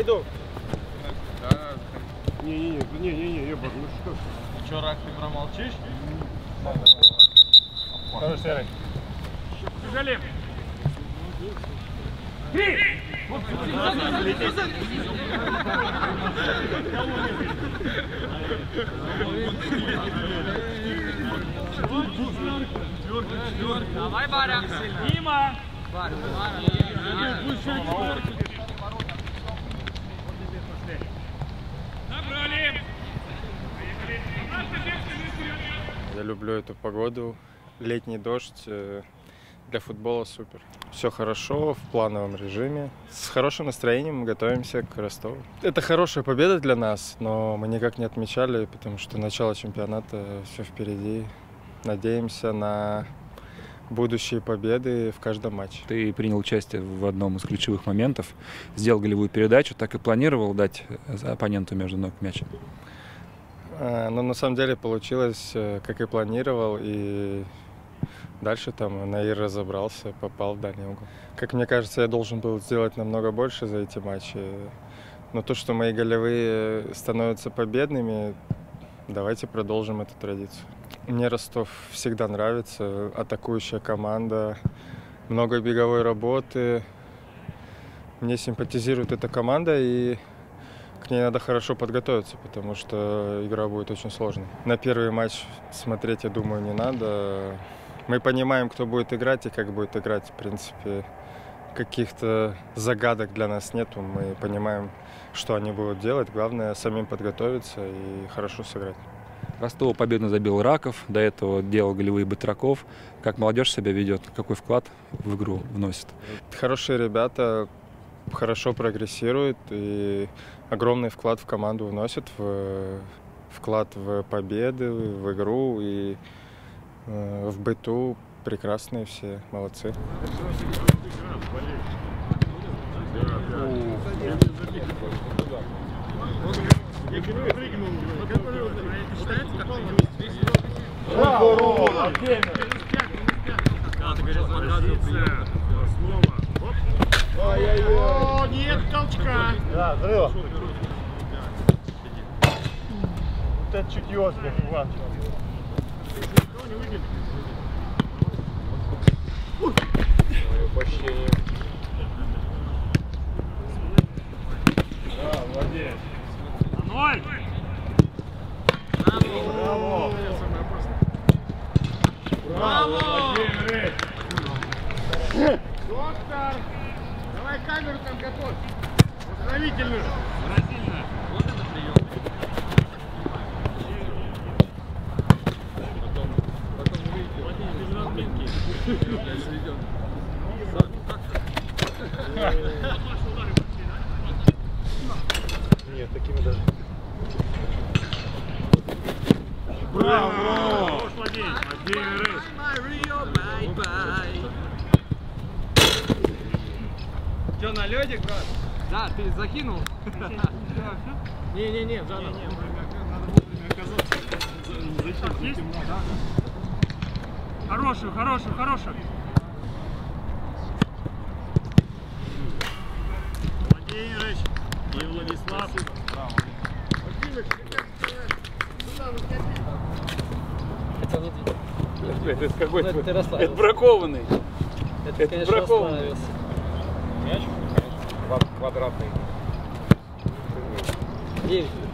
зайду. Не, ебать, ну что? Че, Рак, ты промолчишь? Хороший серый. Тяжелее. Давай, Баря. Дима. Я люблю эту погоду. Летний дождь для футбола супер. Все хорошо, в плановом режиме. С хорошим настроением готовимся к Ростову. Это хорошая победа для нас, но мы никак не отмечали, потому что начало чемпионата, все впереди. Надеемся на будущие победы в каждом матче. Ты принял участие в одном из ключевых моментов, сделал голевую передачу, так и планировал дать оппоненту между ног мяч? Но на самом деле получилось, как и планировал, и дальше там Наир разобрался, попал в дальний угол. Как мне кажется, я должен был сделать намного больше за эти матчи, но то, что мои голевые становятся победными, давайте продолжим эту традицию. Мне Ростов всегда нравится, атакующая команда, много беговой работы. Мне симпатизирует эта команда, и к ней надо хорошо подготовиться, потому что игра будет очень сложной. На первый матч смотреть, я думаю, не надо. Мы понимаем, кто будет играть и как будет играть. В принципе, каких-то загадок для нас нету. Мы понимаем, что они будут делать. Главное, самим подготовиться и хорошо сыграть. Ростову победно забил Раков, до этого делал голевые Батраков. Как молодежь себя ведет? Какой вклад в игру вносит? Хорошие ребята, хорошо прогрессируют и огромный вклад в команду вносят, вклад в победы, в игру и в быту. Прекрасные все, молодцы. О, нет толчка. Да, взрыва. Вот это чутье, Иван. Почти. Да, молодец. 0. Браво. Браво. Владимир. Доктор, давай камеру там готовь. Поздравительную. Поздравительную. Вот это прием. Потом увидите. Владимир, без разминки. Нет, такими даже. Браво! Хорош, Владимир. Владимир. Че, на лёдик, брат? Да, ты закинул? Не-не-не, заново. Надо вовремя оказаться. Хорошую, хорошую, хорошую. Владимирович и Владислав. Это какой-то... Это бракованный. Это, конечно, бракованный. Мяч? Квадратный. 9.